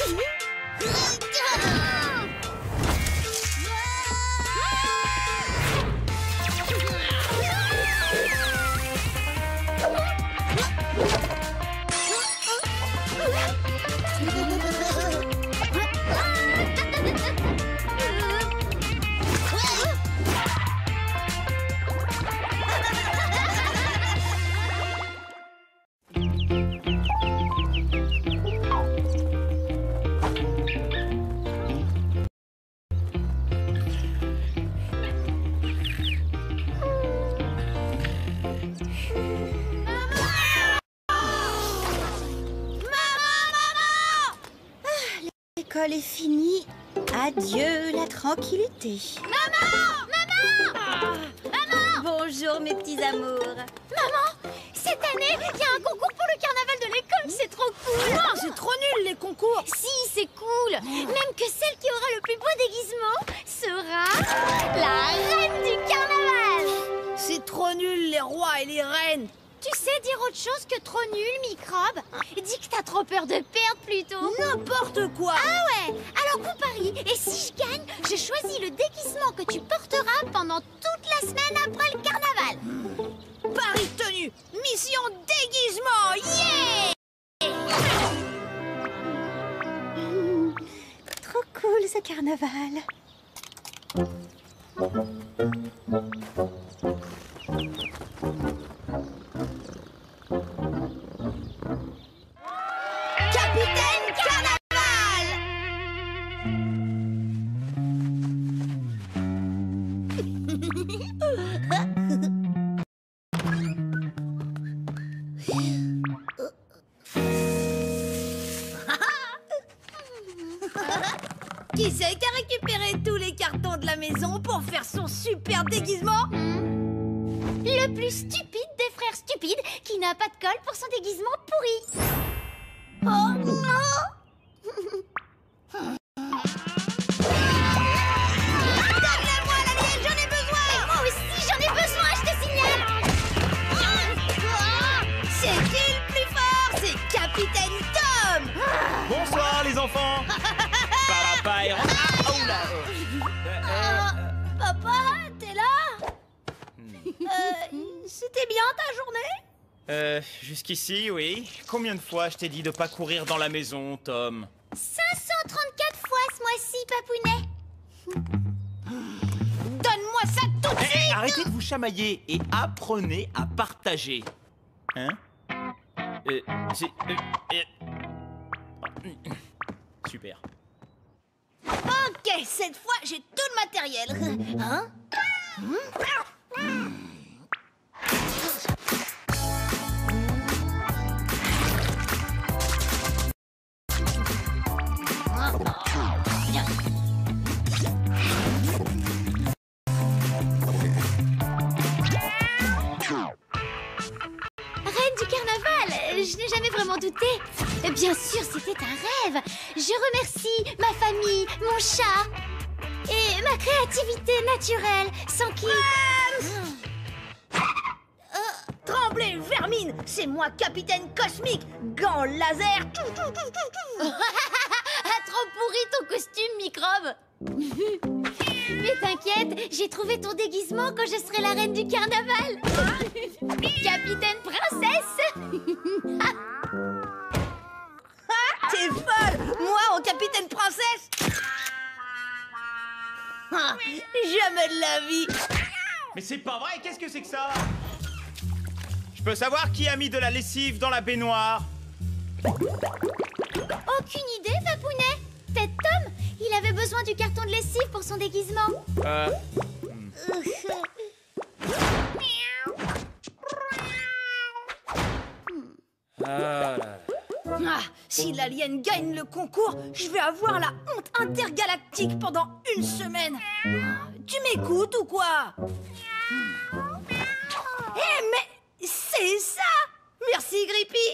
L'école est finie. Adieu la tranquillité. Maman! Maman! Maman! Bonjour mes petits amours. Maman! Cette année, il y a un concours pour le carnaval de l'école, c'est trop cool! Non, c'est trop nul les concours! Si, c'est cool! Même que celle qui aura le plus beau déguisement sera la reine du carnaval! C'est trop nul les rois et les reines! Tu sais dire autre chose que trop nul, microbe? Dis que t'as trop peur de perdre plutôt! N'importe quoi! Ah ouais! Alors qu'on parie, et si je gagne, je choisis le déguisement que tu porteras pendant toute la semaine après le carnaval! Pari tenu! Mission déguisement! Yeah! Trop cool ce carnaval. Capitaine Carnaval! Qui c'est qui a récupéré tous les cartons de la maison pour faire son super déguisement? Le plus stupide des frères stupides qui n'a pas de colle pour son déguisement pourri. Oh non! Donne-la-moi la mienne, j'en ai besoin! Et moi aussi j'en ai besoin, je te signale! C'est qui le plus fort? C'est Capitaine Tom! Bonsoir les enfants. Papa est rentré. Ah, oh là. Papa, t'es là? C'était bien ta journée? Jusqu'ici, oui. Combien de fois je t'ai dit de pas courir dans la maison, Tom? 534 fois ce mois-ci, papounet! Donne-moi ça tout de suite! Arrêtez de vous chamailler et apprenez à partager. Hein? C'est... Super. Ok, cette fois j'ai tout le matériel. Hein? Reine du carnaval, je n'ai jamais vraiment douté. Bien sûr, c'était un rêve. Je remercie ma famille, mon chat et ma créativité naturelle, sans qui... Tremblez, vermine! C'est moi, Capitaine Cosmique! Gants laser! Ah, trop pourri ton costume, microbe. Mais t'inquiète, j'ai trouvé ton déguisement quand je serai la reine du carnaval. Capitaine princesse. T'es folle! Moi, en Capitaine Princesse? Jamais de la vie! Mais c'est pas vrai, qu'est-ce que c'est que ça? Je peux savoir qui a mis de la lessive dans la baignoire? Aucune idée, papounet. Peut-être Tom. Il avait besoin du carton de lessive pour son déguisement. Si l'alien gagne le concours, je vais avoir la honte intergalactique pendant une semaine. Tu m'écoutes ou quoi? Mais c'est ça! Merci, Grippy!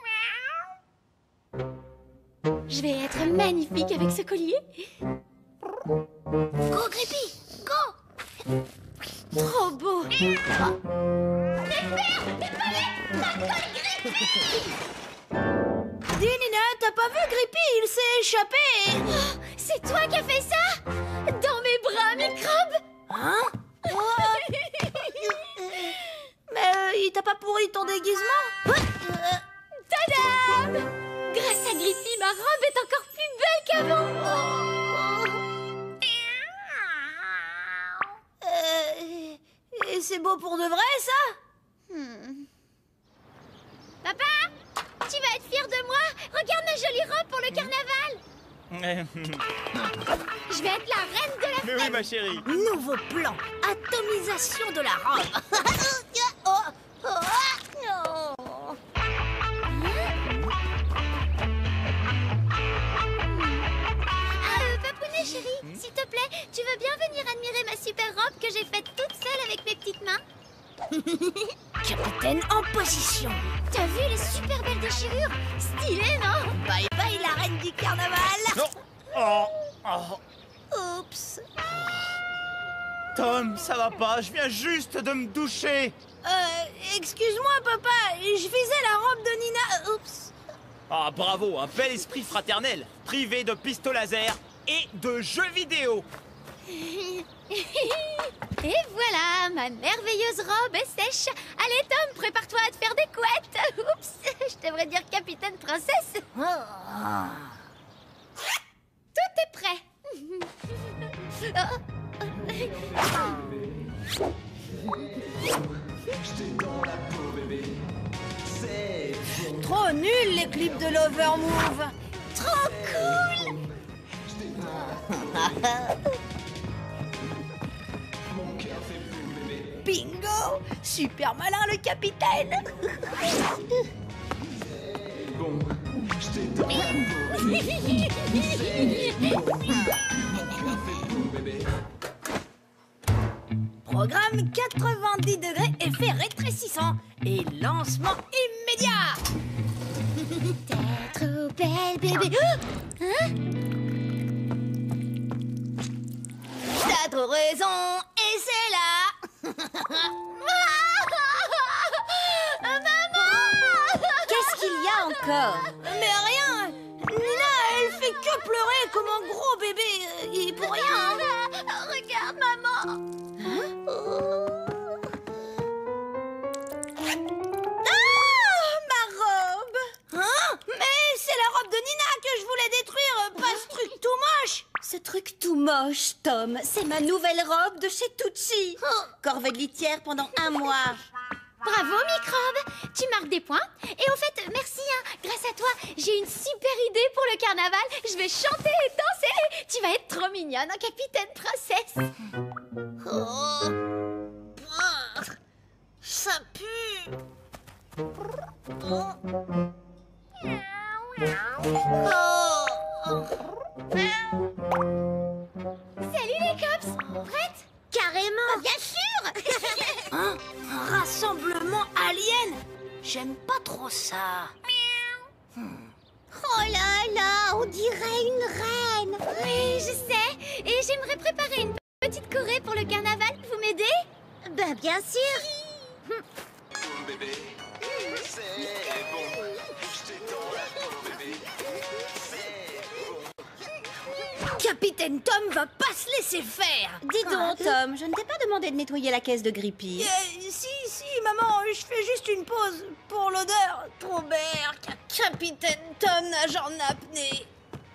Je vais être magnifique avec ce collier. Go, Grippy, go! Trop beau. Mes pères, mes palais, ma colle Grippy! Dis, Nina, t'as pas vu Grippy? Il s'est échappé. Oh, c'est toi qui as fait ça? Dans mes bras, Microbe? Hein? Mais il t'a pas pourri ton déguisement? Tadam! Grâce à Grippy, ma robe est encore plus belle qu'avant. Et c'est beau pour de vrai, ça? Papa, tu vas être fier de moi. Regarde ma jolie robe pour le carnaval. Je vais être la reine de la Mais fête. oui, ma chérie. Nouveau plan, atomisation de la robe. Papounet chérie, s'il te plaît, tu veux bien venir admirer ma super robe que j'ai faite toute seule avec mes petites mains? Capitaine en position. T'as vu les super belles déchirures? Stylé, non? Bye bye la reine du carnaval. Non. Oh. Oups. Tom, ça va pas, je viens juste de me doucher. Excuse-moi papa, je visais la robe de Nina. Oups. Ah, bravo, un bel esprit fraternel, privé de pistolet laser et de jeux vidéo. Et voilà, ma merveilleuse robe est sèche. Allez Tom, prépare-toi à te faire des couettes. Oups, je devrais dire capitaine princesse. Tout est prêt. Trop nul les clips de l'Overmove. Trop cool. Bingo. Super malin le capitaine. Programme 90 degrés, effet rétrécissant et lancement immédiat. T'es trop belle, bébé. Hein? T'as trop raison et c'est là. Maman! Qu'est-ce qu'il y a encore? Mais rien. Nina, elle fait que pleurer comme un gros bébé et pour rien. Regarde, maman. Ma robe. Hein? Mais c'est la robe de Nina que je voulais détruire, pas ce truc tout moche. Ce truc tout moche, Tom, c'est ma nouvelle robe de chez Tucci. Corvée de litière pendant 1 mois. Bravo, Microbe. Tu marques des points. Et au fait, merci, hein. Grâce à toi, j'ai une super idée pour le carnaval. Je vais chanter et danser. Tu vas être trop mignonne, hein, capitaine princesse. Ça pue. Salut les cops. Prête? Carrément. Bien sûr. Hein? Un rassemblement alien? J'aime pas trop ça. Oh là là, on dirait une reine. Oui, je sais. Et j'aimerais préparer une petite choré pour le carnaval. Vous m'aidez? Bah, bien sûr. Bébé, c'est bon. Je t'ai dans la peau, bébé. C'est bon. Capitaine Tom va pas se laisser faire. Dis donc, Tom, je ne t'ai pas demandé de nettoyer la caisse de Grippy. Si, maman, je fais juste une pause pour l'odeur. Trop berk. Capitaine Tom nage en apnée.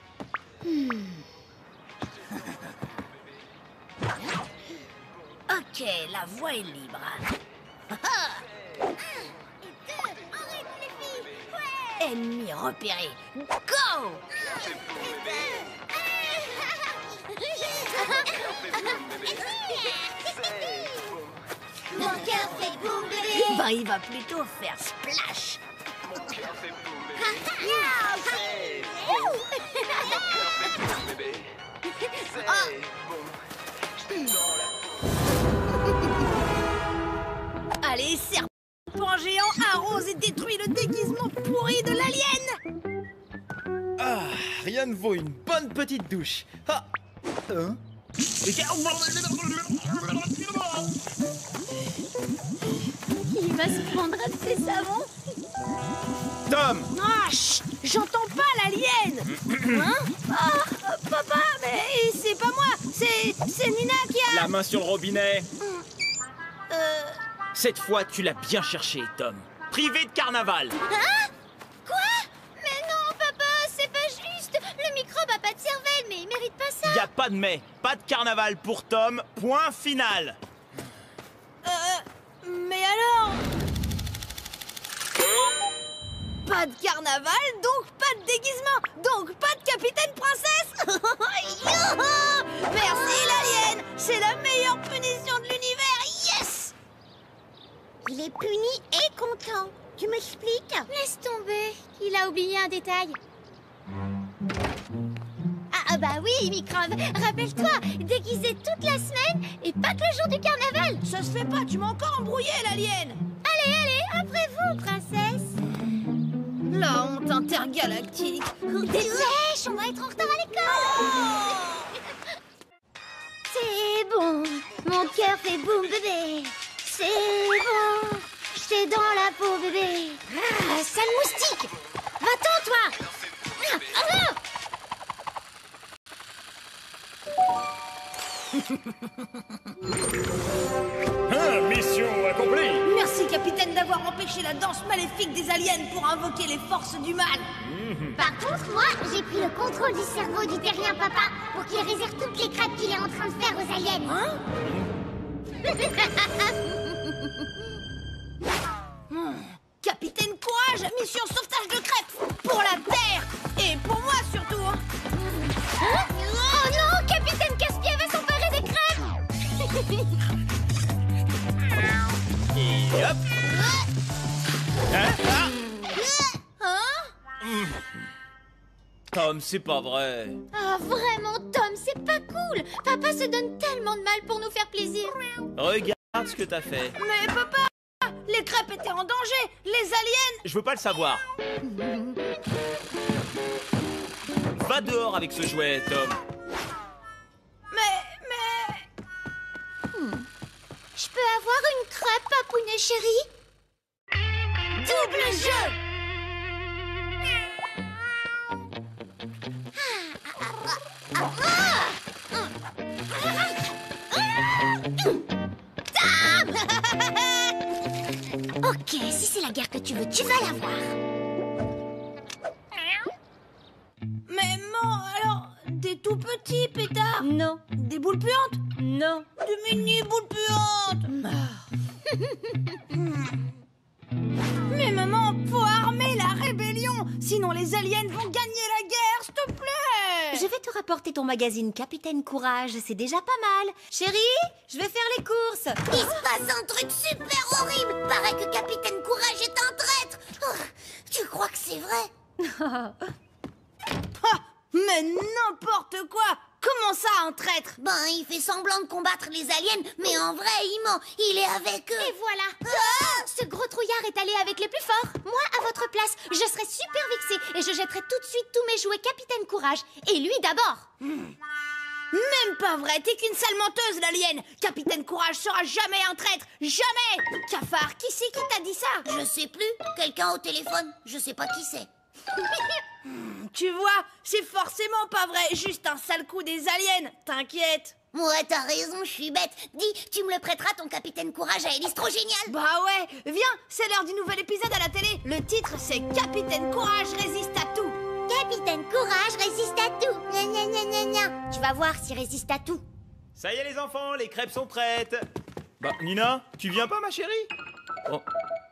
Ok, la voie est libre. Ennemi repéré. Go! Mon cœur fait boum, bébé. Ben, il va plutôt faire splash. Mon cœur fait boum, bébé. C'est bon. Mon cœur fait boum, bébé. C'est bon. Je t'ai dans la Allez, serpent géant, arrose et détruit le déguisement pourri de l'alien. Ah, rien ne vaut une bonne petite douche. Ah. Hein? Il va se prendre un de ses savons. Tom, Ah, chut, J'entends pas l'alien. Hein? Ah, papa, mais c'est pas moi. C'est Nina qui a... La main sur le robinet. Cette fois, tu l'as bien cherché, Tom. Privé de carnaval. Hein? Quoi? Mais non, papa, c'est pas juste. Le microbe a pas de cervelle, mais il mérite pas ça. Y a pas de mais, pas de carnaval pour Tom, point final. Mais alors... Pas de carnaval, donc pas de déguisement, donc pas de capitaine princesse. Youhou! Merci l'alien, c'est la meilleure punition de l'univers, yes! Il est puni et content. Tu m'expliques? Laisse tomber, il a oublié un détail. Ah bah oui, microbe, rappelle-toi, déguisé toute la semaine et pas que le jour du carnaval. Ça se fait pas, tu m'as encore embrouillé l'alien. Allez, après vous, princesse. La honte intergalactique. Dépêche, on va être en retard à l'école. C'est bon, mon cœur fait boum bébé. C'est bon, j'étais dans la peau bébé. Ah, sale moustique. Va-t'en toi. Mission accomplie. Merci capitaine d'avoir empêché la danse maléfique des aliens pour invoquer les forces du mal. Par contre, moi, j'ai pris le contrôle du cerveau du terrien papa pour qu'il réserve toutes les crêpes qu'il est en train de faire aux aliens. Hein? Capitaine Courage, mission sauvetage de crêpes pour la Terre et pour moi surtout. Hein? Oh non, Capitaine Casse-Pied va s'emparer des crêpes. Et hop. Tom, c'est pas vrai. Ah, vraiment, Tom, c'est pas cool. Papa se donne tellement de mal pour nous faire plaisir. Regarde ce que t'as fait. Mais papa, les crêpes étaient en danger. Les aliens... Je veux pas le savoir. Va dehors avec ce jouet, Tom. Mais... Je peux avoir une crêpe, papounet chéri? Double jeu. Ok, si c'est la guerre que tu veux, tu vas l'avoir. Mais non, alors, des tout petits pétards. Non, Des boules puantes. non. Des mini boules puantes. Mais maman, faut armer la rébellion. Sinon les aliens vont gagner la guerre, s'il te plaît. Je vais te rapporter ton magazine Capitaine Courage, c'est déjà pas mal. Chérie, je vais faire les courses. Il se passe un truc super horrible. Paraît que Capitaine Courage est un traître. Oh, tu crois que c'est vrai? Ah, mais n'importe quoi. Comment ça, un traître? Ben, il fait semblant de combattre les aliens, mais en vrai, il ment. Il est avec eux. Et voilà. Ce gros trouillard est allé avec les plus forts. Moi, à votre place, je serais super vexée et je jetterais tout de suite tous mes jouets Capitaine Courage. Et lui d'abord. Même pas vrai, t'es qu'une sale menteuse, l'alien. Capitaine Courage sera jamais un traître. Jamais. Cafard, qui c'est qui t'a dit ça? Je sais plus. Quelqu'un au téléphone. Je sais pas qui c'est. Tu vois, c'est forcément pas vrai. Juste un sale coup des aliens. T'inquiète. Ouais, t'as raison, je suis bête. Dis, tu me le prêteras ton Capitaine Courage à Alice, trop génial. Bah ouais, viens, c'est l'heure du nouvel épisode à la télé. Le titre, c'est Capitaine Courage résiste à tout. Capitaine Courage résiste à tout. Gna gna gna gna gna. Tu vas voir s'il résiste à tout. Ça y est les enfants, les crêpes sont prêtes. Bah, Nina, tu viens pas ma chérie? Oh.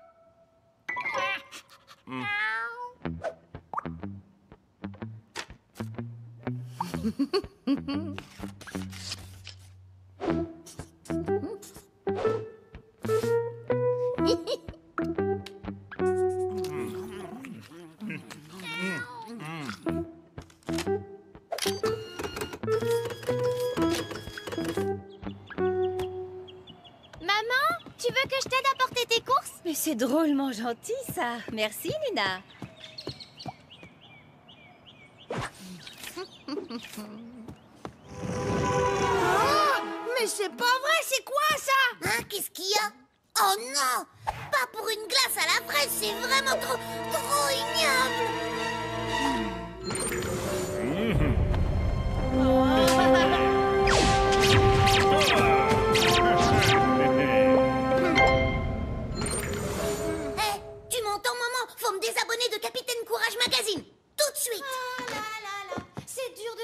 Maman, tu veux que je t'aide à porter tes courses? Mais c'est drôlement gentil, ça. Merci, Nina. Oh, mais c'est pas vrai, c'est quoi ça? Hein, qu'est-ce qu'il y a? Oh non! Pas pour une glace à la fraise, c'est vraiment trop ignoble!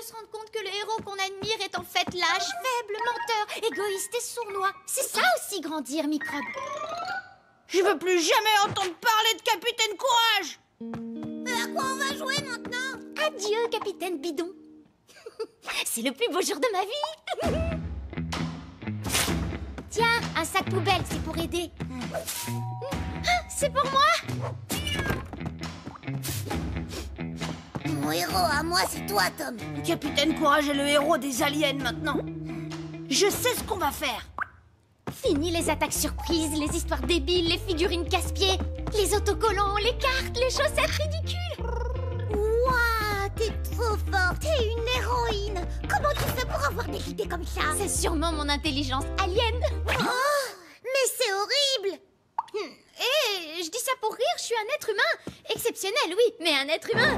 se rendre compte que le héros qu'on admire est en fait lâche, faible, menteur, égoïste et sournois. C'est ça aussi grandir, Microbe. Je veux plus jamais entendre parler de Capitaine Courage. À quoi on va jouer maintenant? Adieu, Capitaine Bidon. C'est le plus beau jour de ma vie. Tiens, un sac poubelle, c'est pour aider. C'est pour moi. Mon héros à moi, c'est toi, Tom. Capitaine Courage est le héros des aliens maintenant. Je sais ce qu'on va faire. Fini les attaques surprises, les histoires débiles, les figurines casse-pieds, les autocollants, les cartes, les chaussettes ridicules. Waouh, t'es trop forte, t'es une héroïne. Comment tu fais pour avoir des idées comme ça? C'est sûrement mon intelligence alien. Oh, mais c'est horrible. Et je dis ça pour rire, je suis un être humain. Exceptionnel, oui, mais un être humain.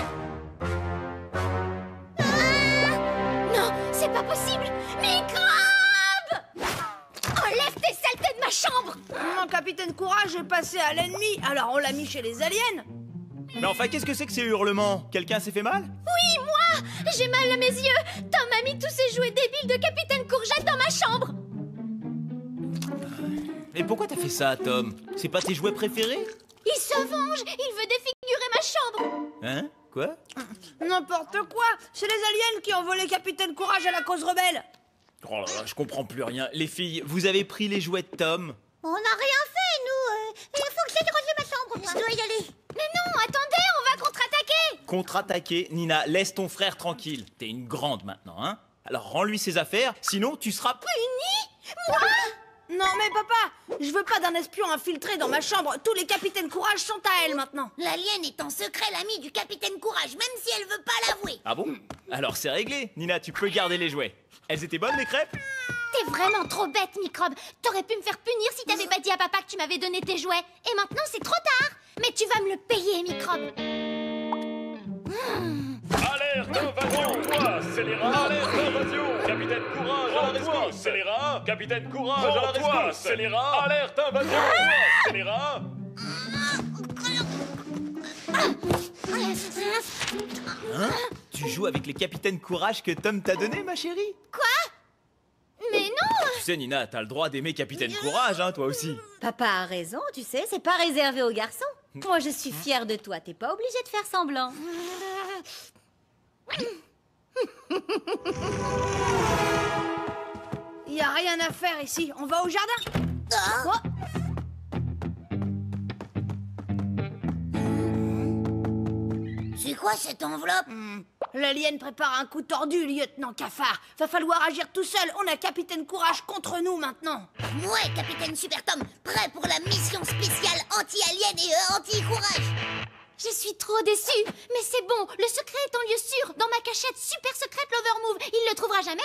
Non, c'est pas possible. Microbe! Enlève tes saletés de ma chambre. Mon Capitaine Courage est passé à l'ennemi, alors on l'a mis chez les aliens. Mais enfin, qu'est-ce que c'est que ces hurlements? Quelqu'un s'est fait mal? Oui, moi! J'ai mal à mes yeux. Tom a mis tous ces jouets débiles de Capitaine Courgette dans ma chambre. Et pourquoi t'as fait ça, Tom? C'est pas tes jouets préférés? Il se venge. Il veut défigurer ma chambre. Hein? Quoi? N'importe quoi. C'est les aliens qui ont volé Capitaine Courage à la cause rebelle. Oh là là, je comprends plus rien. Les filles, vous avez pris les jouets de Tom? On n'a rien fait, nous. Il faut que j'aille ranger ma chambre. Je dois y aller. Mais non, attendez, on va contre-attaquer. Contre-attaquer? Nina, laisse ton frère tranquille. T'es une grande maintenant, hein? Alors rends-lui ses affaires, sinon tu seras... Puni? Moi? Non mais papa, je veux pas d'un espion infiltré dans ma chambre. Tous les Capitaines Courage sont à elle maintenant. L'alien est en secret l'ami du Capitaine Courage, même si elle veut pas l'avouer. Ah bon? Alors c'est réglé. Nina, tu peux garder les jouets. Elles étaient bonnes, les crêpes? T'es vraiment trop bête, Microbe. T'aurais pu me faire punir si t'avais pas dit à papa que tu m'avais donné tes jouets. Et maintenant, c'est trop tard. Mais tu vas me le payer, Microbe. Alerte invasion! Toi, scélérat! Alerte invasion! Capitaine Courage à la rescousse! Scélérat! Capitaine Courage à la rescousse! Scélérat! Alerte invasion! Scélérat! Hein? Tu joues avec les capitaines Courage que Tom t'a donné, ma chérie? Mais non! Tu sais, Nina, t'as le droit d'aimer Capitaine Courage, hein, toi aussi. Papa a raison, tu sais, c'est pas réservé aux garçons. Moi, je suis fière de toi, t'es pas obligé de faire semblant. Y a rien à faire ici, on va au jardin. Quoi? C'est quoi cette enveloppe? L'alien prépare un coup tordu, lieutenant Cafard. Va falloir agir tout seul, on a Capitaine Courage contre nous maintenant. Ouais, Capitaine Super Tom, prêt pour la mission spéciale anti-alien et anti-courage. Je suis trop déçue. Mais c'est bon, le secret est en lieu sûr. Dans ma cachette super secrète l'Overmove. Il le trouvera jamais.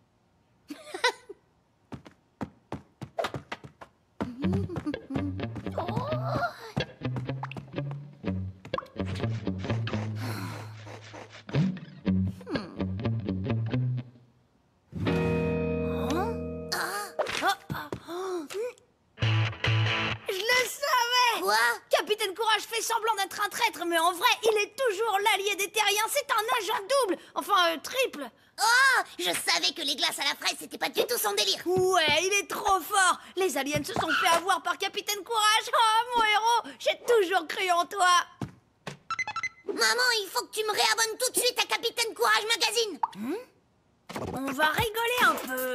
Capitaine Courage fait semblant d'être un traître, mais en vrai, il est toujours l'allié des terriens. C'est un agent double, enfin triple. Oh, je savais que les glaces à la fraise, c'était pas du tout son délire. Ouais, il est trop fort. Les aliens se sont fait avoir par Capitaine Courage. Oh, mon héros, j'ai toujours cru en toi. Maman, il faut que tu me réabonnes tout de suite à Capitaine Courage Magazine. On va rigoler un peu.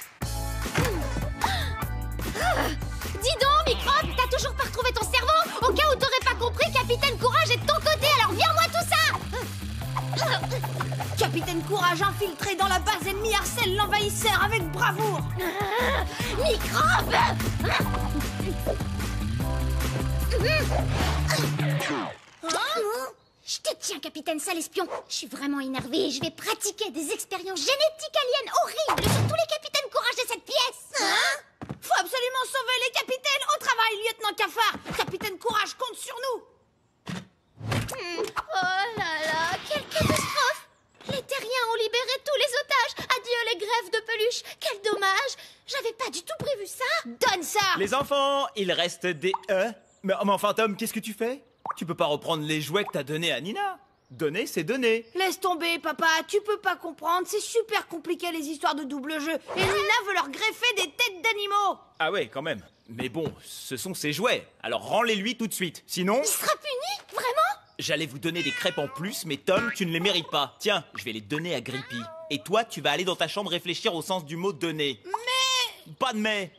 Dis donc, Microbe, t'as toujours pas retrouvé ton cerveau? Au cas où t'aurais pas compris, Capitaine Courage est de ton côté, alors viens-moi tout ça. Capitaine Courage infiltré dans la base ennemie harcèle l'envahisseur avec bravoure. Microbe! Je te tiens, capitaine sale espion. Je suis vraiment énervée et je vais pratiquer des expériences génétiques aliens horribles sur tous les capitaines Courage de cette pièce. Faut absolument sauver les capitaines. Au travail, lieutenant Cafard. Capitaine Courage compte sur nous. Oh là là, quelle catastrophe! Les terriens ont libéré tous les otages. Adieu les greffes de peluche. Quel dommage. J'avais pas du tout prévu ça. Donne ça. Les enfants, il reste des... Mais enfin, Tom, qu'est-ce que tu fais? Tu peux pas reprendre les jouets que t'as donnés à Nina. Donner, c'est donner. Laisse tomber, papa, tu peux pas comprendre, c'est super compliqué les histoires de double jeu. Et Nina veut leur greffer des têtes d'animaux. Ah ouais, quand même. Mais bon, ce sont ses jouets. Alors rends-les-lui tout de suite. Sinon... Il sera puni? Vraiment? J'allais vous donner des crêpes en plus, mais Tom, tu ne les mérites pas. Tiens, je vais les donner à Grippy. Et toi, tu vas aller dans ta chambre réfléchir au sens du mot donner. Mais... Pas de mais.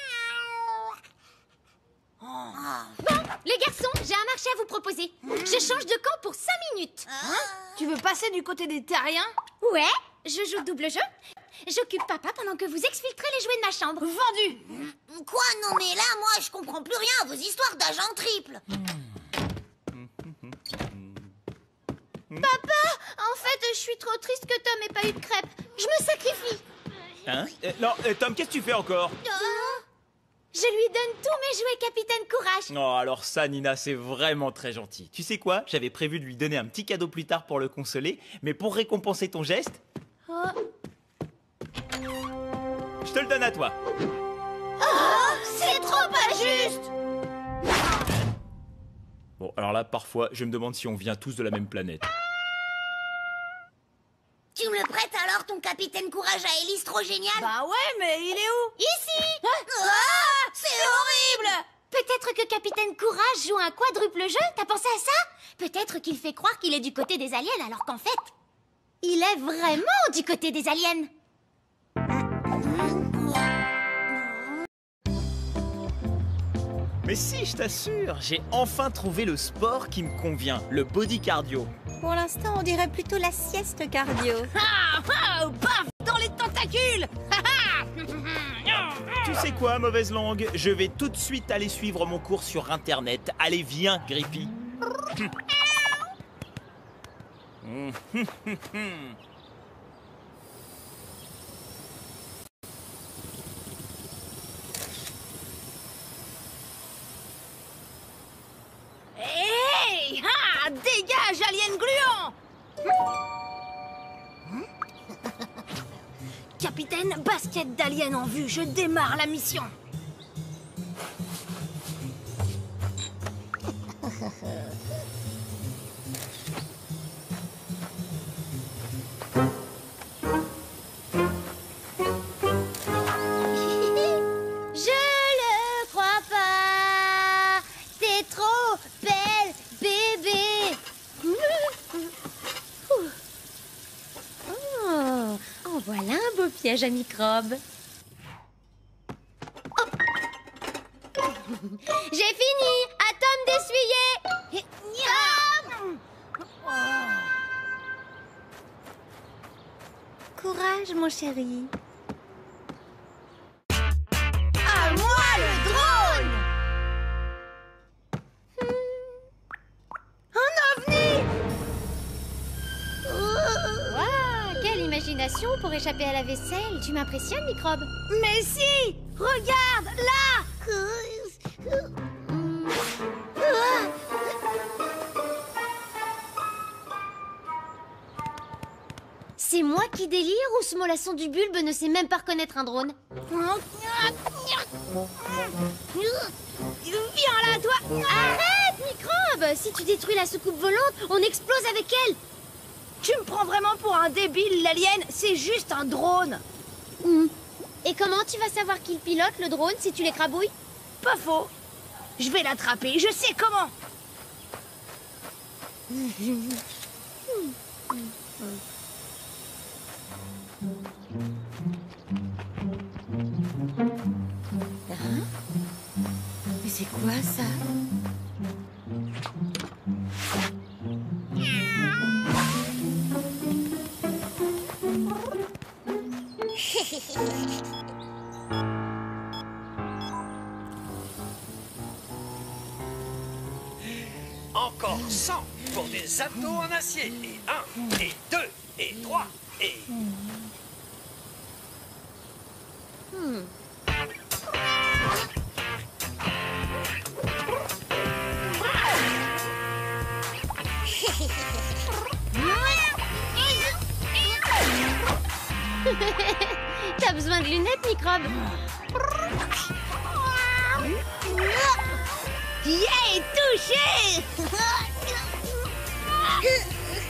Bon, les garçons, j'ai un marché à vous proposer. Je change de camp pour 5 minutes. Tu veux passer du côté des terriens? Ouais, je joue double jeu. J'occupe papa pendant que vous exfiltrez les jouets de ma chambre. Vendu. Quoi? Non mais là, moi, je comprends plus rien à vos histoires d'agents triples. Papa, en fait, je suis trop triste que Tom ait pas eu de crêpes. Je me sacrifie. Hein? Non, Tom, qu'est-ce que tu fais encore? Je lui donne tous mes jouets, Capitaine Courage. Oh, alors ça, Nina, c'est vraiment très gentil. Tu sais quoi? J'avais prévu de lui donner un petit cadeau plus tard pour le consoler, mais pour récompenser ton geste, je te le donne à toi. C'est trop pas juste. Bon, alors là, parfois, je me demande si on vient tous de la même planète. Tu me le prêtes alors, ton capitaine courage à hélice trop génial? Bah ouais, mais il est où? Ici. Ah, c'est horrible. Peut-être que Capitaine Courage joue un quadruple jeu, t'as pensé à ça? Peut-être qu'il fait croire qu'il est du côté des aliens alors qu'en fait, il est vraiment du côté des aliens. Mais si, je t'assure, j'ai enfin trouvé le sport qui me convient, le body cardio. Pour l'instant, on dirait plutôt la sieste cardio. Paf dans les tentacules. Tu sais quoi, mauvaise langue? Je vais tout de suite aller suivre mon cours sur Internet. Allez, viens, Grippy. Hey, dégage, alien gluant. Capitaine, basket d'alien en vue, je démarre la mission. Je le crois pas. T'es trop belle, bébé. Oh, en voilà un beau piège à microbes. Oh. J'ai fini. À Tom d'essuyer. Tom. Courage, mon chéri. À moi le drone. Un ovni. Waouh, quelle imagination pour échapper à la vaisselle. Tu m'impressionnes, microbe. Mais si, regarde, là. C'est moi qui délire ou ce mollasson du bulbe ne sait même pas reconnaître un drone? Viens là, toi. Arrête, microbe! Si tu détruis la soucoupe volante, on explose avec elle! Tu me prends vraiment pour un débile, l'alien. C'est juste un drone. Et comment tu vas savoir qu'il pilote le drone si tu l'écrabouilles? Pas faux. Je vais l'attraper, je sais comment. Mais c'est quoi ça? Encore 100 pour des atos en acier. Et 1, et 2, et 3, et... T'as besoin de lunettes, microbe? Yeah, touché.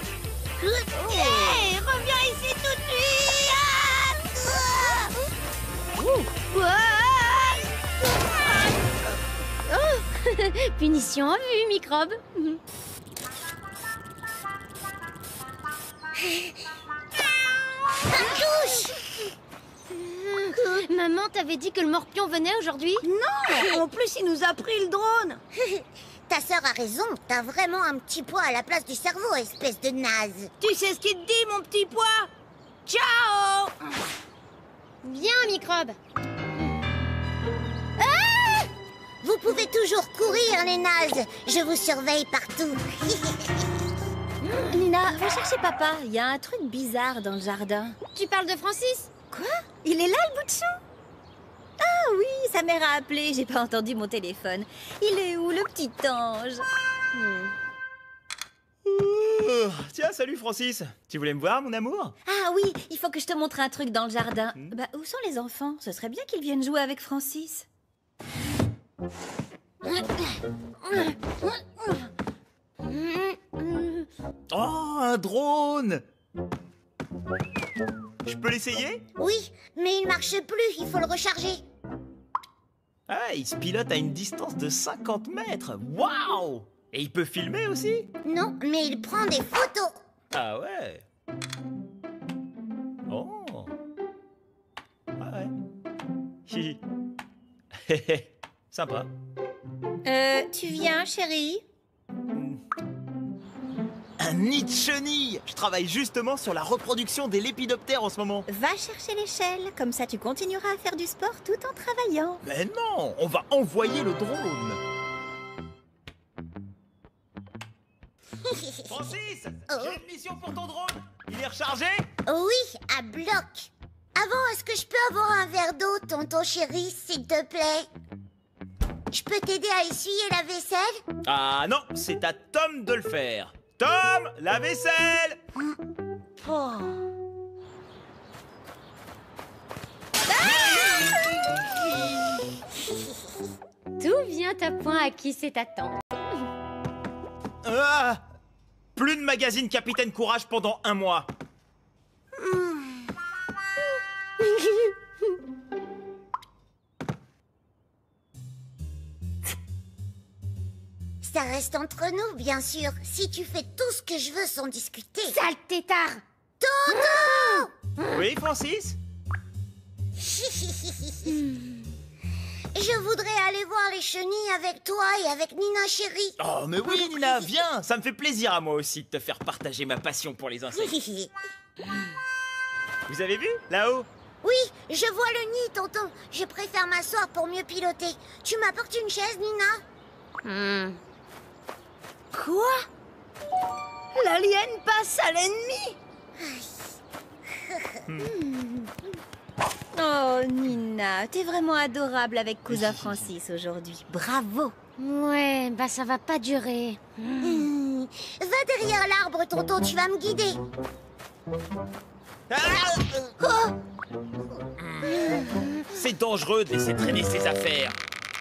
Hey, reviens ici tout de suite. Oh, punition en vue, microbe. Maman, t'avais dit que le morpion venait aujourd'hui? Non, en plus il nous a pris le drone. Ta sœur a raison, t'as vraiment un petit poids à la place du cerveau, espèce de naze. Tu sais ce qu'il te dit, mon petit pois? Ciao. Viens, microbe. Vous pouvez toujours courir, les nazes. Je vous surveille partout. Nina, va chercher papa. Il y a un truc bizarre dans le jardin. Tu parles de Francis? Quoi? Il est là, le bout de chou? Ah oui, sa mère a appelé. J'ai pas entendu mon téléphone. Il est où, le petit ange? Tiens, salut Francis. Tu voulais me voir, mon amour? Ah oui, il faut que je te montre un truc dans le jardin. Bah, où sont les enfants? Ce serait bien qu'ils viennent jouer avec Francis. Oh, un drone! Je peux l'essayer? Oui, mais il marche plus, il faut le recharger. Ah, il se pilote à une distance de 50 mètres. Waouh! Et il peut filmer aussi? Non, mais il prend des photos. Ah ouais. Oh. Ah ouais. Hi. Sympa. Tu viens, chérie? Un nid de chenille! Je travaille justement sur la reproduction des lépidoptères en ce moment. Va chercher l'échelle, comme ça tu continueras à faire du sport tout en travaillant. Mais non, on va envoyer le drone. Francis, j'ai une mission pour ton drone. Il est rechargé? Oui, à bloc. Avant, est-ce que je peux avoir un verre d'eau, tonton chéri, s'il te plaît? Je peux t'aider à essuyer la vaisselle? Ah non, c'est à Tom de le faire. Tom, la vaisselle! Tout vient à point à qui c'est attendre. Ah, plus de magazine Capitaine Courage pendant 1 mois. Ça reste entre nous, bien sûr. Si tu fais tout ce que je veux sans discuter. Sale tétard! Tonton! Oui, Francis? Je voudrais aller voir les chenilles avec toi et avec Nina chérie. Oh, mais oui, Nina, viens. Ça me fait plaisir à moi aussi de te faire partager ma passion pour les insectes. Vous avez vu, là-haut? Oui, je vois le nid, tonton. Je préfère m'asseoir pour mieux piloter. Tu m'apportes une chaise, Nina? Quoi? L'alien passe à l'ennemi? Oh, Nina, t'es vraiment adorable avec cousin Francis aujourd'hui. Bravo! Ouais, bah ça va pas durer. Va derrière l'arbre, tonton, tu vas me guider. C'est dangereux de laisser traîner ses affaires.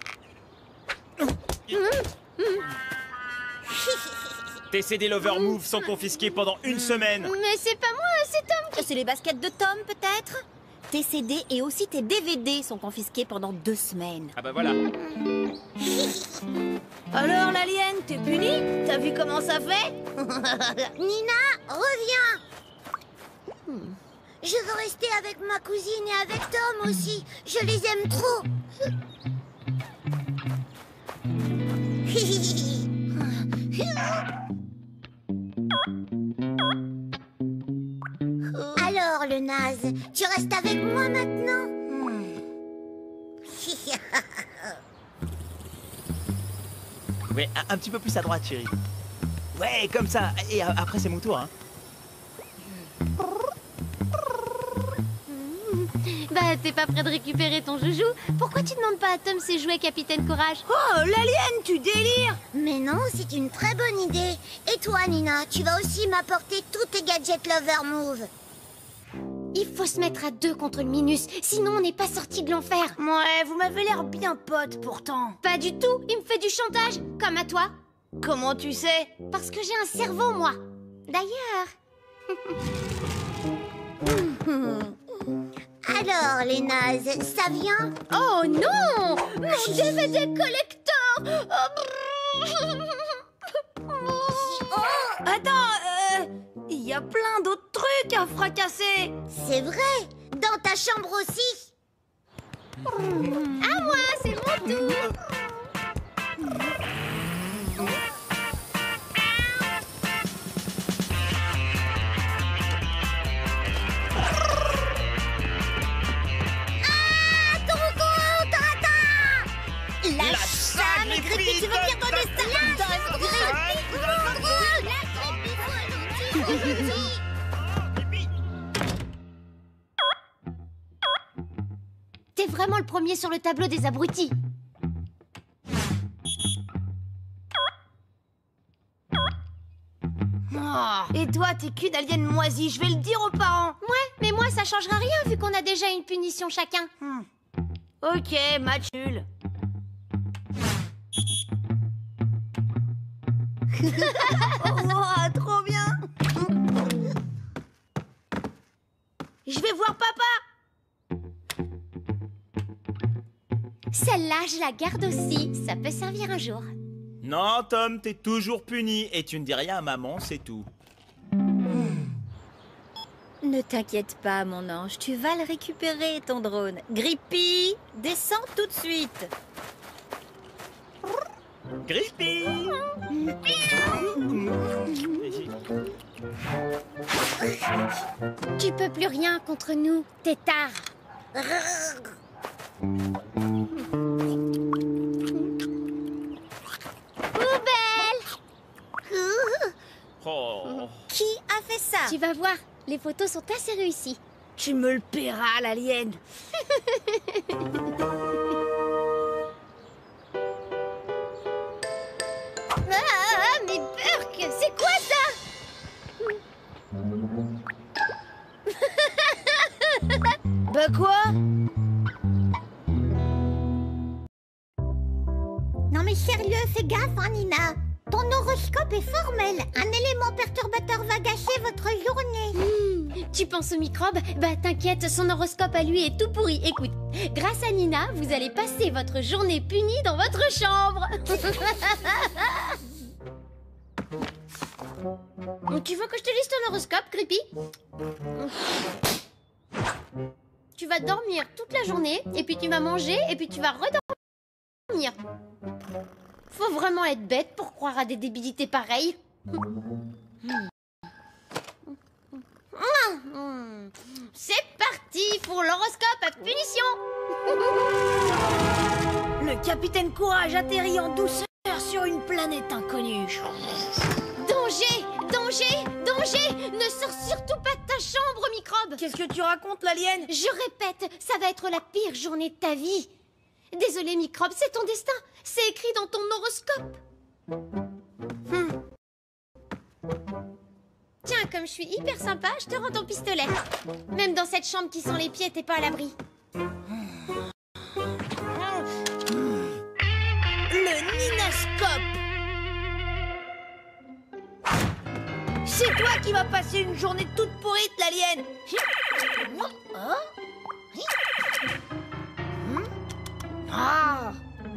Tes CD Lovermove sont confisqués pendant 1 semaine. Mais c'est pas moi, c'est Tom. C'est les baskets de Tom, peut-être? Tes CD et aussi tes DVD sont confisqués pendant 2 semaines. Ah bah voilà. Alors l'alien, t'es puni? T'as vu comment ça fait? Nina, reviens. Je veux rester avec ma cousine et avec Tom aussi. Je les aime trop. Alors, le naze, tu restes avec moi maintenant? Ouais, un petit peu plus à droite, chérie. Ouais, comme ça. Et après, c'est mon tour, hein. Bah t'es pas prêt de récupérer ton joujou? Pourquoi tu demandes pas à Tom ses jouets, Capitaine Courage? Oh, l'alien, tu délires! Mais non, c'est une très bonne idée. Et toi, Nina, tu vas aussi m'apporter tous tes gadgets Lovermove. Il faut se mettre à 2 contre le Minus, sinon on n'est pas sorti de l'enfer. Ouais, vous m'avez l'air bien potes pourtant. Pas du tout, il me fait du chantage, comme à toi. Comment tu sais? Parce que j'ai un cerveau, moi. D'ailleurs, Alors, les nazes, ça vient? Oh non! Mon DVD collector! Attends, il y a plein d'autres trucs à fracasser. C'est vrai. Dans ta chambre aussi. À moi, c'est mon tour! Lâche ça, mais Grippy, tu veux bien ton destin? T'es vraiment le premier sur le tableau des abrutis. Oh, et toi, t'es qu'une alien moisie, je vais le dire aux parents. Ouais, mais moi, ça changera rien vu qu'on a déjà une punition chacun. Ok, match nul. Oh, trop bien. Je vais voir papa. Celle-là, je la garde aussi. Ça peut servir un jour. Non, Tom, t'es toujours puni et tu ne dis rien à maman, c'est tout. Ne t'inquiète pas, mon ange, tu vas le récupérer, ton drone. Grippy, descends tout de suite. Grippy! Tu peux plus rien contre nous, tétard. Poubelle! Oh. Qui a fait ça? Tu vas voir, les photos sont assez réussies. Tu me le paieras, l'alien. Ah, mais Burk, c'est quoi ça? Bah quoi? Non mais sérieux, fais gaffe, hein, Nina. Ton horoscope est formel. Un élément perturbateur va gâcher votre journée. Tu penses aux microbes? Bah t'inquiète, son horoscope à lui est tout pourri. Écoute, grâce à Nina, vous allez passer votre journée punie dans votre chambre. Tu veux que je te lise ton horoscope, Grippy? Tu vas dormir toute la journée, et puis tu vas manger, et puis tu vas redormir. Faut vraiment être bête pour croire à des débilités pareilles. C'est parti pour l'horoscope à punition. Le capitaine Courage atterrit en douceur sur une planète inconnue. Danger! Danger! Danger! Ne sors surtout pas de ta chambre, microbe! Qu'est-ce que tu racontes, l'alien? Je répète, ça va être la pire journée de ta vie. Désolé, microbe, c'est ton destin. C'est écrit dans ton horoscope. Tiens, comme je suis hyper sympa, je te rends ton pistolet. Même dans cette chambre qui sent les pieds, t'es pas à l'abri. Le Ninascope. C'est toi qui vas passer une journée toute pourrite, l'alien. Ah.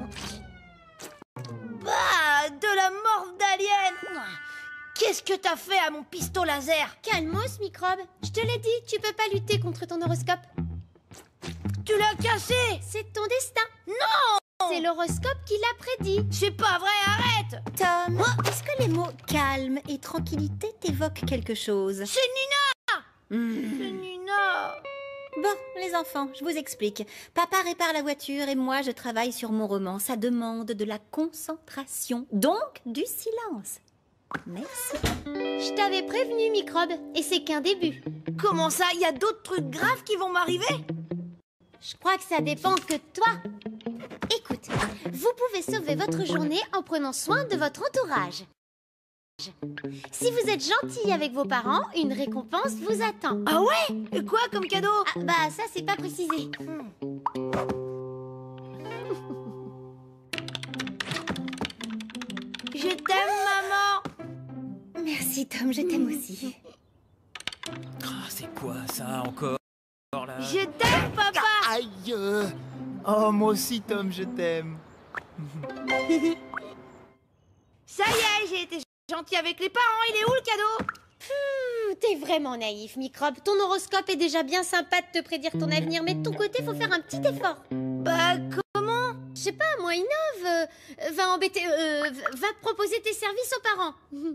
Bah, de la morve d'alien. Qu'est-ce que t'as fait à mon piston laser? Calmos, microbe. Je te l'ai dit, tu peux pas lutter contre ton horoscope. Tu l'as cassé. C'est ton destin. Non. C'est l'horoscope qui l'a prédit. C'est pas vrai, arrête. Tom, est-ce que les mots calme et tranquillité t'évoquent quelque chose? C'est Nina. C'est Nina. Bon, les enfants, je vous explique. Papa répare la voiture et moi, je travaille sur mon roman. Ça demande de la concentration, donc du silence. Merci. Je t'avais prévenu, microbe, et c'est qu'un début. Comment ça? Il y a d'autres trucs graves qui vont m'arriver? Je crois que ça dépend que de toi. Écoute, vous pouvez sauver votre journée en prenant soin de votre entourage. Si vous êtes gentil avec vos parents, une récompense vous attend. Ah ouais? Et quoi comme cadeau? Ah, bah ça c'est pas précisé. Je t'aime, maman. Merci, Tom, je t'aime aussi. Ah, c'est quoi ça encore là? Je t'aime, papa. Aïe. Oh, moi aussi, Tom, je t'aime. Ça y est, j'ai été gentil avec les parents. Il est où le cadeau? T'es vraiment naïf, Microbe. Ton horoscope est déjà bien sympa de te prédire ton avenir, mais de ton côté, faut faire un petit effort. Bah, comment? Je sais pas, moi, innove. Va proposer tes services aux parents.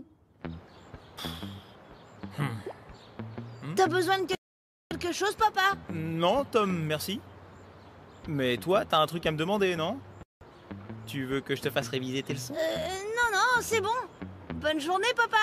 T'as besoin de quelque chose, papa? Non, Tom, merci. Mais toi, t'as un truc à me demander, non? Tu veux que je te fasse réviser tes leçons? Non, c'est bon. Bonne journée, papa.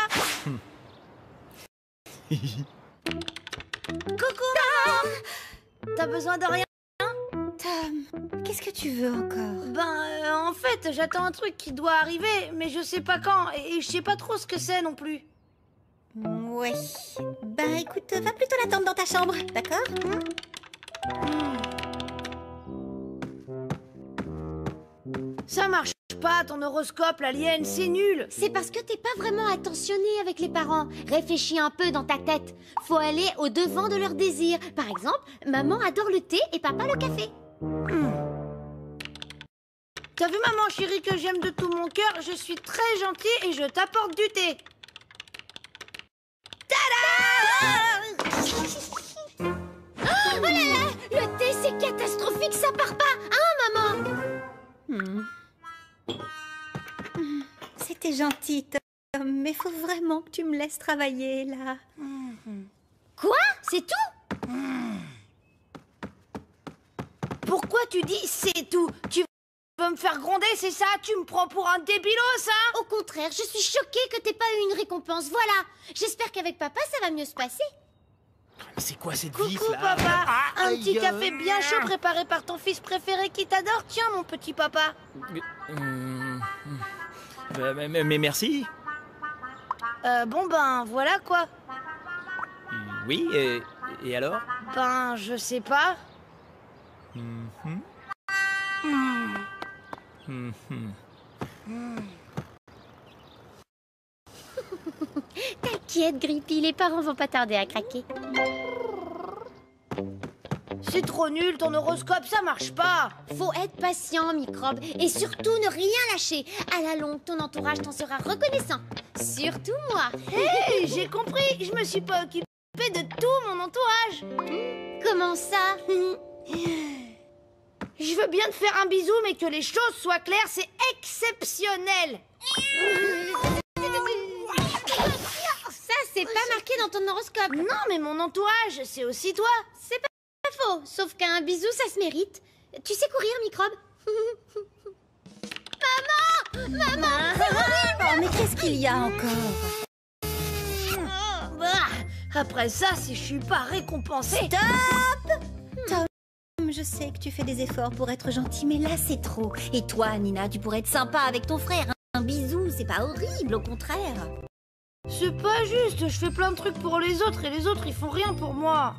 Coucou, maman. T'as besoin de rien? Tom, qu'est-ce que tu veux encore? Ben, en fait, j'attends un truc qui doit arriver, mais je sais pas quand, et je sais pas trop ce que c'est non plus. Ouais. Ben écoute, va plutôt l'attendre dans ta chambre, d'accord? Ça marche pas, ton horoscope, l'alien, c'est nul. C'est parce que t'es pas vraiment attentionné avec les parents. Réfléchis un peu dans ta tête. Faut aller au devant de leurs désirs. Par exemple, maman adore le thé et papa le café. T'as vu, maman chérie, que j'aime de tout mon cœur? Je suis très gentil et je t'apporte du thé. Oh là là, le thé c'est catastrophique, ça part pas, hein maman? C'était gentil, Tom, mais faut vraiment que tu me laisses travailler, là. Quoi? C'est tout? Pourquoi tu dis c'est tout? Tu veux me faire gronder, c'est ça? Tu me prends pour un débilos, hein? Au contraire, je suis choquée que t'aies pas eu une récompense, voilà. J'espère qu'avec papa ça va mieux se passer. Mais c'est quoi cette Coucou, vis, là? papa. Un Aïe. petit café bien chaud préparé par ton fils préféré qui t'adore. Tiens, mon petit papa. Mais merci. Bon, ben, voilà quoi. Oui, et alors? Ben, je sais pas. T'inquiète, Grippy, les parents vont pas tarder à craquer. C'est trop nul, ton horoscope, ça marche pas. Faut être patient, Microbe, et surtout ne rien lâcher. À la longue, ton entourage t'en sera reconnaissant. Surtout moi. Hé, j'ai compris. Je me suis pas occupée de tout mon entourage. Comment ça? Je veux bien te faire un bisou, mais que les choses soient claires, c'est exceptionnel. Ça, c'est pas marqué dans ton horoscope. Non, mais mon entourage, c'est aussi toi. C'est pas faux, sauf qu'un bisou, ça se mérite. Tu sais courir, Microbe? Maman, c'est horrible. Oh, mais qu'est-ce qu'il y a encore? Bah, après ça, si je suis pas récompensée... Tom, je sais que tu fais des efforts pour être gentil, mais là, c'est trop. Et toi, Nina, tu pourrais être sympa avec ton frère. Un bisou, c'est pas horrible, au contraire. C'est pas juste, je fais plein de trucs pour les autres et les autres, ils font rien pour moi.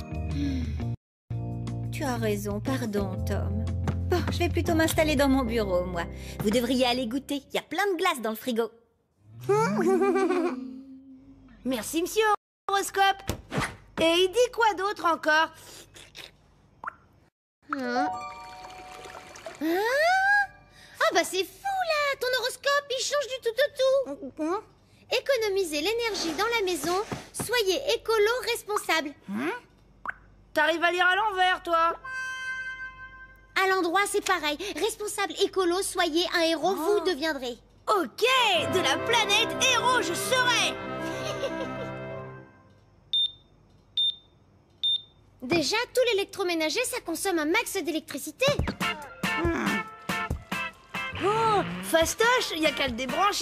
Tu as raison, pardon, Tom. Bon, je vais plutôt m'installer dans mon bureau, moi. Vous devriez aller goûter. Il y a plein de glace dans le frigo. Merci, monsieur horoscope. Et il dit quoi d'autre encore? Ah bah c'est fou là. Ton horoscope, il change du tout au tout. Économisez l'énergie dans la maison. Soyez écolo-responsable. T'arrives à lire à l'envers, toi? À l'endroit, c'est pareil. Responsable écolo, soyez un héros, vous deviendrez. Ok, de la planète héros, je serai. Déjà, tout l'électroménager, ça consomme un max d'électricité. Oh, fastoche, y a qu'à le débrancher.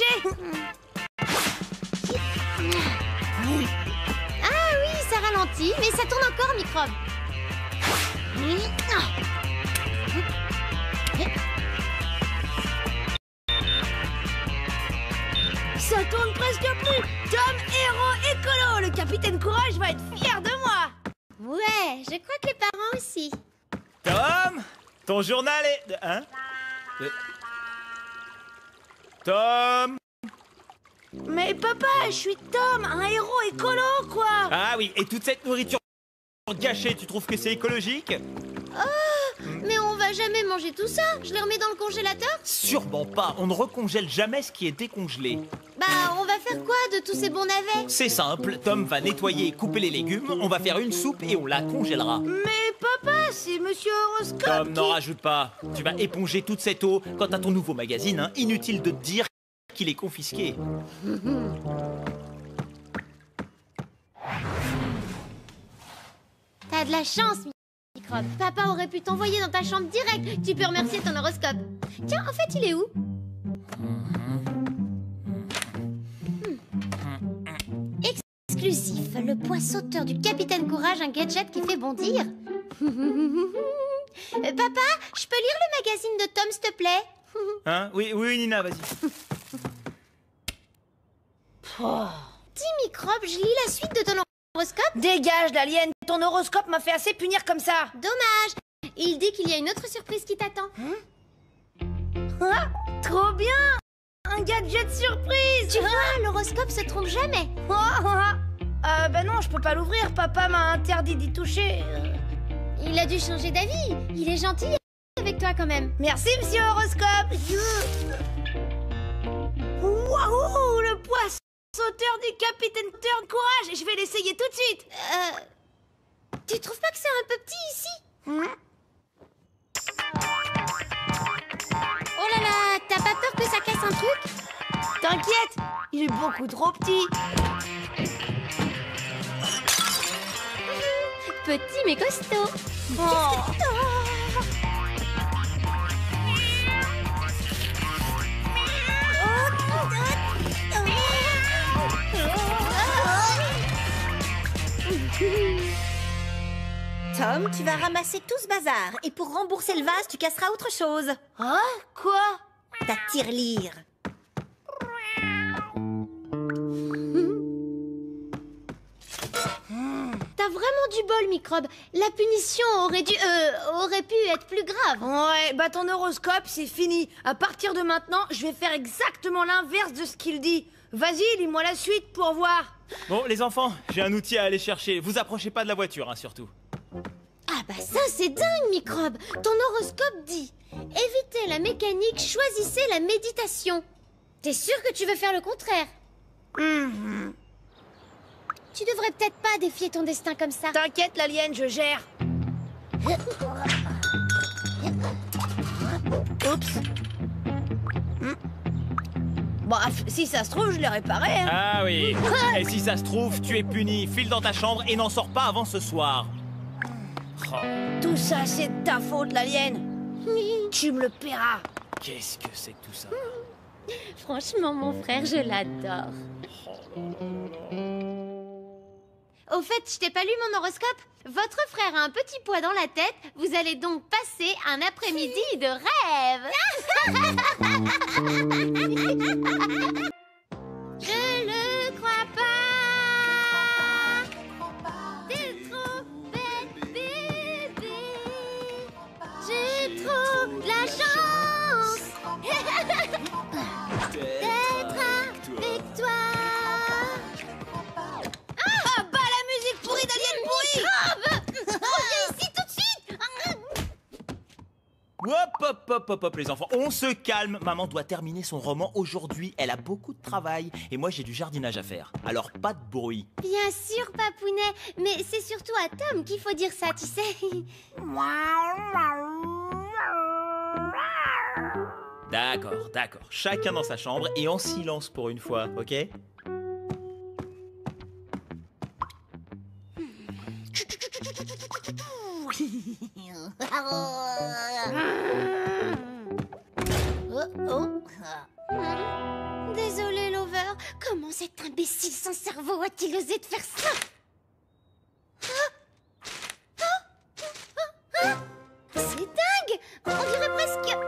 Ah oui, ça ralentit, mais ça tourne encore, Microbe. Ça tourne presque plus. Tom, héros écolo. Le capitaine Courage va être fier de moi. Ouais, je crois que les parents aussi. Tom, ton journal est... Hein? Tom? Mais papa, je suis Tom, un héros écolo, quoi. Ah oui, et toute cette nourriture gâché, tu trouves que c'est écologique? Mais on va jamais manger tout ça. Je les remets dans le congélateur? Sûrement pas, on ne recongèle jamais ce qui est décongelé. Bah, on va faire quoi de tous ces bons navets? C'est simple, Tom va nettoyer et couper les légumes, on va faire une soupe et on la congélera. Mais papa, c'est Monsieur Horoscope Tom, n'en rajoute pas. Tu vas éponger toute cette eau. Quant à ton nouveau magazine, hein, inutile de te dire qu'il est confisqué. T'as de la chance, Microbe. Papa aurait pu t'envoyer dans ta chambre direct. Tu peux remercier ton horoscope. Tiens, en fait, il est où? Exclusif, le poids sauteur du Capitaine Courage, un gadget qui fait bondir. Papa, je peux lire le magazine de Tom, s'il te plaît? Hein? Oui, oui, Nina, vas-y. Dis, Microbe, je lis la suite de ton horoscope? Dégage, l'alien. Ton horoscope m'a fait assez punir comme ça. Dommage. Il dit qu'il y a une autre surprise qui t'attend. Ah, trop bien. Un gadget surprise. Tu vois, l'horoscope se trompe jamais. Bah non, je peux pas l'ouvrir. Papa m'a interdit d'y toucher. Il a dû changer d'avis. Il est gentil avec toi quand même. Merci, Monsieur Horoscope. Waouh, le poids sauteur du Capitaine Turn Courage. Je vais l'essayer tout de suite. Tu trouves pas que c'est un peu petit ici? Oh là là, t'as pas peur que ça casse un truc? T'inquiète, il est beaucoup trop petit. Petit mais costaud. Tom, tu vas ramasser tout ce bazar. Et pour rembourser le vase, tu casseras autre chose. Hein? Quoi? Ta tirelire. T'as vraiment du bol, Microbe. La punition aurait pu être plus grave. Ouais, bah ton horoscope, c'est fini. À partir de maintenant, je vais faire exactement l'inverse de ce qu'il dit. Vas-y, lis-moi la suite pour voir. Bon, les enfants, j'ai un outil à aller chercher. Vous approchez pas de la voiture, hein, surtout. Ah bah ça, c'est dingue, Microbe. Ton horoscope dit: évitez la mécanique, choisissez la méditation. T'es sûr que tu veux faire le contraire? Tu devrais peut-être pas défier ton destin comme ça. T'inquiète, l'alien, je gère. Oups. Bah, si ça se trouve, je l'ai réparé. Hein. Ah oui. Et si ça se trouve, tu es puni. File dans ta chambre et n'en sors pas avant ce soir. Oh, Tout ça, c'est de ta faute, l'alien. Tu me le paieras. qu'est-ce que c'est que tout ça? Franchement, mon frère, je l'adore. Au fait, je t'ai pas lu mon horoscope? Votre frère a un petit poids dans la tête. Vous allez donc passer un après-midi de rêve. Je le crois pas. T'es trop bête, bébé. J'ai trop de la chance d'être avec toi. Ah bah la musique pourrie d'alien pourri. Reviens ici tout de suite. Hop, hop, hop, hop, hop, les enfants. On se calme. Maman doit terminer son roman aujourd'hui. Elle a beaucoup de travail. Et moi, j'ai du jardinage à faire. Alors, pas de bruit. Bien sûr, Papounet, mais c'est surtout à Tom qu'il faut dire ça, tu sais. D'accord, d'accord. Chacun dans sa chambre et en silence pour une fois, ok? Désolé, Lover. Comment cet imbécile sans cerveau a-t-il osé te faire ça? C'est dingue! On dirait presque...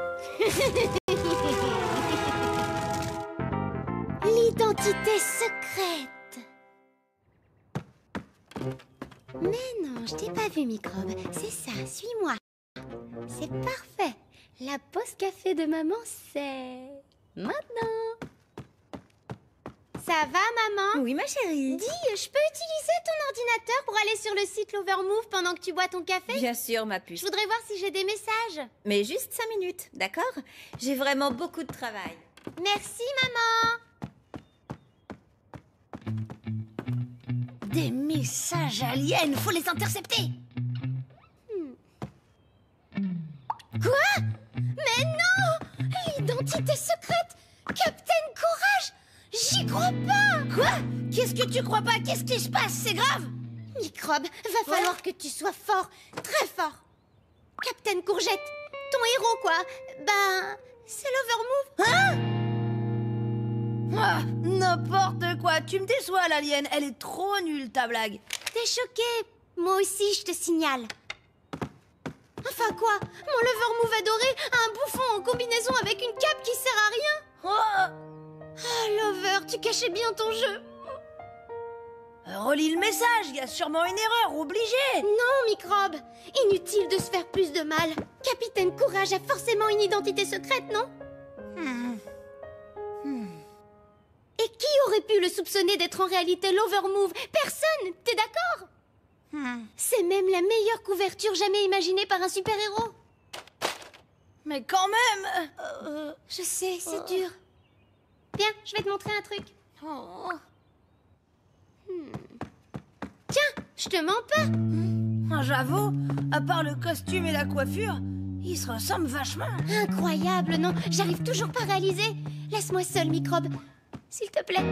L'identité secrète. Mais non, je t'ai pas vu, Microbe. C'est ça, suis-moi. C'est parfait. La pause café de maman, c'est... maintenant. Ça va, maman? Oui, ma chérie. Dis, je peux utiliser ton ordinateur pour aller sur le site Lovermove pendant que tu bois ton café? Bien sûr, ma puce. Je voudrais voir si j'ai des messages. Mais juste 5 minutes, d'accord? J'ai vraiment beaucoup de travail. Merci, maman. Des messages aliens, faut les intercepter. Quoi? Mais non! L'identité secrète! Captain Courage! J'y crois pas! Quoi? Qu'est-ce que tu crois pas? Qu'est-ce qui se passe? C'est grave? Microbe, va falloir que tu sois fort, très fort. Captain Courgette, ton héros quoi? Ben, c'est Lovermove. Ah, n'importe quoi. Tu me déçois, l'alien. Elle est trop nulle, ta blague. T'es choqué? Moi aussi, je te signale. Enfin quoi? Mon Lovermove adoré a un bouffon en combinaison avec une cape qui sert à rien. Ah, Lover, tu cachais bien ton jeu. Relis le message, il y a sûrement une erreur, obligé. Non, Microbe. Inutile de se faire plus de mal. Capitaine Courage a forcément une identité secrète, non? Et qui aurait pu le soupçonner d'être en réalité Lovermove? Personne, t'es d'accord? C'est même la meilleure couverture jamais imaginée par un super-héros. Mais quand même... Je sais, c'est dur. Viens, je vais te montrer un truc. Tiens, je te mens pas. Ah, j'avoue, à part le costume et la coiffure, ils se ressemblent vachement. Incroyable, non? J'arrive toujours pas à réaliser. Laisse-moi seule, Microbe. S'il te plaît.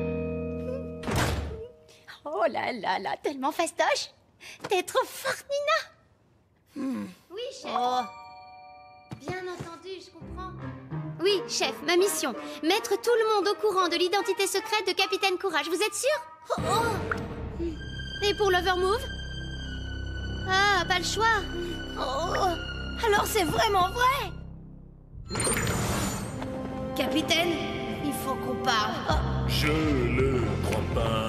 Oh là là là, tellement fastoche. T'es trop forte, Nina. Oui, chef. Bien entendu, je comprends. Oui, chef, ma mission. Mettre tout le monde au courant de l'identité secrète de Capitaine Courage. Vous êtes sûr? Et pour Lovermove? Ah, pas le choix. Alors c'est vraiment vrai? Capitaine, il faut qu'on parle. Je le crois pas.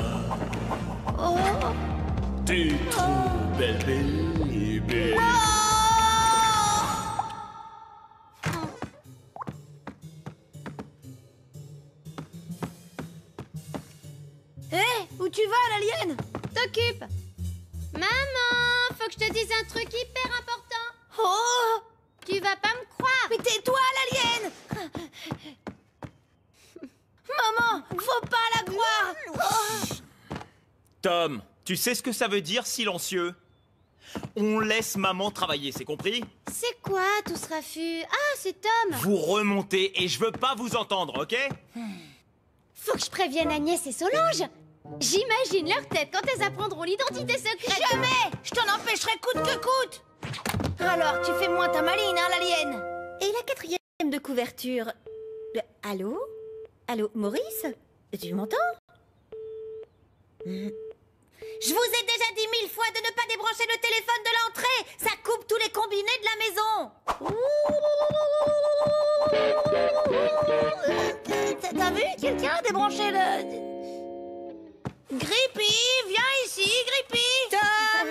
T'es trop belle, bébé. Hé, où tu vas, l'alien? T'occupe. Maman, faut que je te dise un truc hyper important. Oh! Tu vas pas me croire. Mais tais-toi, l'alien! Maman, faut pas la croire! Tom, tu sais ce que ça veut dire silencieux? On laisse maman travailler, c'est compris? C'est quoi tout ce raffut? Ah, c'est Tom. Vous remontez et je veux pas vous entendre, ok? Faut que je prévienne Agnès et Solange. J'imagine leur tête quand elles apprendront l'identité secrète. Jamais! Je t'en empêcherai coûte que coûte! Alors, tu fais moins ta maline, hein, l'alien? Et la 4e de couverture? Allô? Allô, Maurice? Tu m'entends? Je vous ai déjà dit 1000 fois de ne pas débrancher le téléphone de l'entrée. Ça coupe tous les combinés de la maison. T'as vu? Quelqu'un a débranché le... Grippy, viens ici, Grippy! Tom!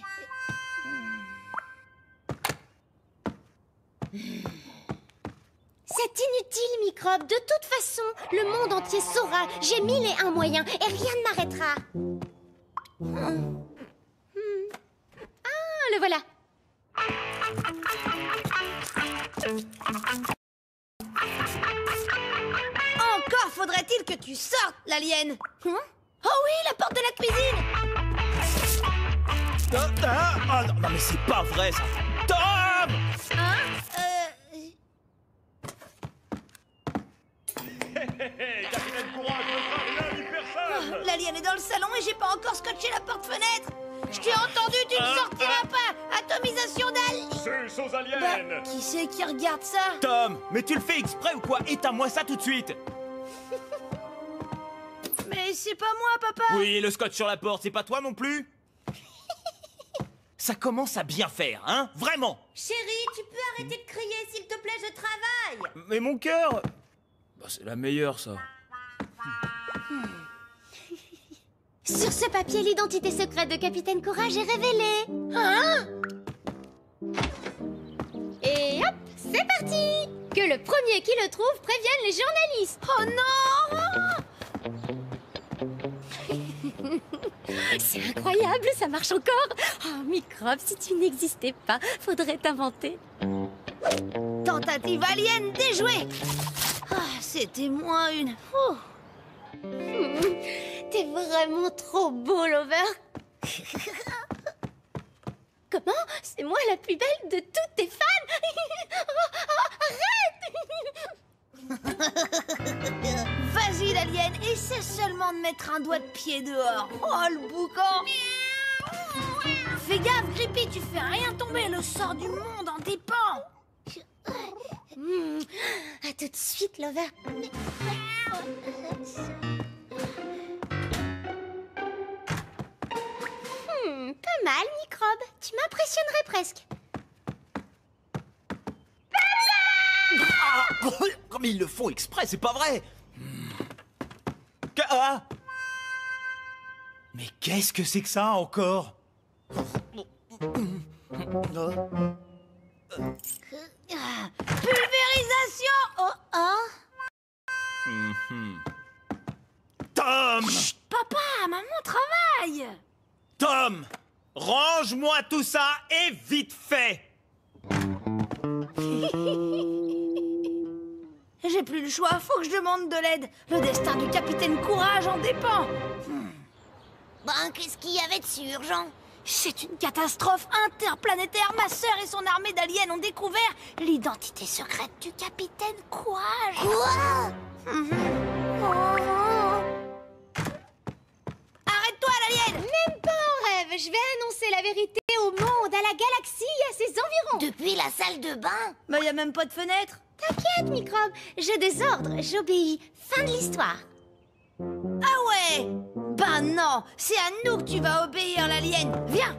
C'est inutile, Microbe. De toute façon, le monde entier saura. J'ai 1001 moyens et rien ne m'arrêtera. Ah, le voilà. Encore faudrait-il que tu sortes, l'alien! Oh oui, la porte de la cuisine! Ah, non, mais c'est pas vrai ça! Tom! Capitaine Courage ne fera rien ni personne. L'alien est dans le salon et j'ai pas encore scotché la porte-fenêtre! Je t'ai entendu, tu ne sortiras pas! Atomisation d'al... Sus aux aliens. Qui c'est qui regarde ça? Tom, mais tu le fais exprès ou quoi? Éteins-moi ça tout de suite! Mais c'est pas moi, papa! Oui, et le scotch sur la porte, c'est pas toi non plus? Ça commence à bien faire, hein? Vraiment! Chérie, tu peux arrêter de crier, s'il te plaît, je travaille. Mais mon cœur... Bah, c'est la meilleure, ça. Sur ce papier, l'identité secrète de Capitaine Courage est révélée. Hein? Et hop, c'est parti! Que le premier qui le trouve prévienne les journalistes. Oh non! C'est incroyable, ça marche encore. Oh, Microbe, si tu n'existais pas, faudrait t'inventer. Tentative alien déjouée. Ah, c'était moins une. Ouh. T'es vraiment trop beau, Lover. Comment? C'est moi la plus belle de toutes tes fans. Arrête. Vas-y, l'alien, essaie seulement de mettre un doigt de pied dehors. Oh, le boucan. Fais gaffe, Grippy, tu fais rien tomber. Le sort du monde en dépend. À tout de suite, Lover. Pas mal, Microbe. Tu m'impressionnerais presque. Ah, comme ils le font exprès, c'est pas vrai. Ah. Mais qu'est-ce que c'est que ça encore? Pulvérisation. Oh, oh. Tom! Chut, papa, maman travaille. Tom! Range-moi tout ça et vite fait! J'ai plus le choix, faut que je demande de l'aide. Le destin du capitaine Courage en dépend. Ben, qu'est-ce qu'il y avait de si urgent? C'est une catastrophe interplanétaire. Ma sœur et son armée d'aliens ont découvert l'identité secrète du capitaine Courage. Quoi? Arrête-toi, l'alien! Même pas en rêve. Je vais annoncer la vérité au monde, à la galaxie et à ses environs. Depuis la salle de bain? Bah, y a même pas de fenêtre. T'inquiète, Microbe. Je désordre, j'obéis. Fin de l'histoire. Ah ouais? Bah non, c'est à nous que tu vas obéir, l'alien. Viens.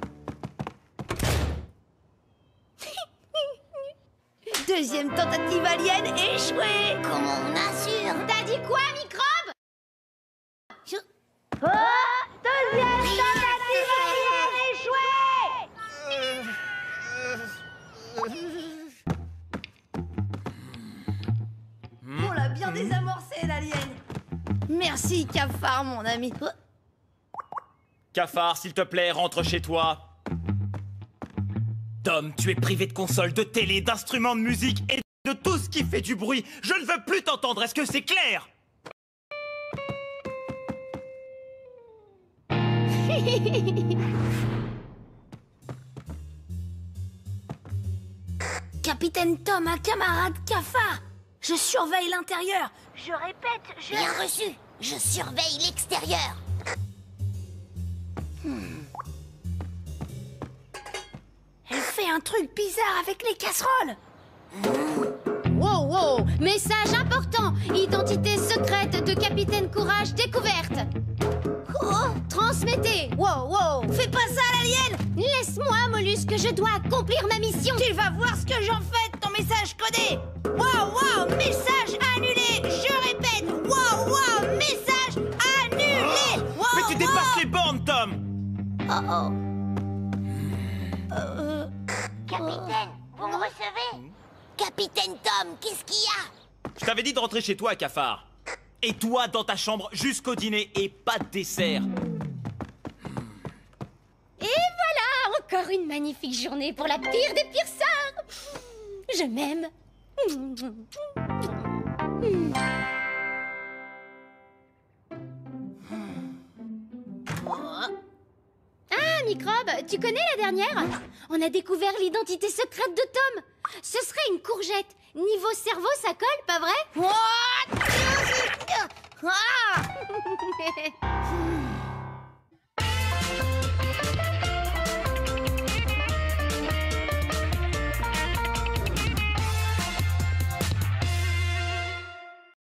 Deuxième tentative alien échouée. Comment on assure? T'as dit quoi, Microbe? Deuxième tentative alien échouée. On l'a bien désamorcé, l'alien. Merci, Cafard, mon ami. Cafard, s'il te plaît, rentre chez toi. Tom, tu es privé de console, de télé, d'instruments de musique et de tout ce qui fait du bruit. Je ne veux plus t'entendre, est-ce que c'est clair? Capitaine Tom, un camarade Cafard. Je surveille l'intérieur. Je répète, je... Bien reçu. Je surveille l'extérieur. Elle fait un truc bizarre avec les casseroles. Wow, wow. Message important. Identité secrète de Capitaine Courage découverte. Oh, Transmettez. Wow, wow. fais pas ça, l'alien. Laisse-moi, Mollusque, je dois accomplir ma mission. Tu vas voir ce que j'en fais de ton message codé. Wow, wow, message annulé. Je répète, wow, wow, message annulé. Wow, Mais tu dépasses les bornes, Tom! Capitaine, vous me recevez? Capitaine Tom, qu'est-ce qu'il y a? Je t'avais dit de rentrer chez toi, Cafard. Et toi, dans ta chambre, jusqu'au dîner et pas de dessert. Et voilà, encore une magnifique journée pour la pire des pires sœurs. Je m'aime. Ah, Microbe, tu connais la dernière? On a découvert l'identité secrète de Tom. Ce serait une courgette. Niveau cerveau, ça colle, pas vrai? What? Ah.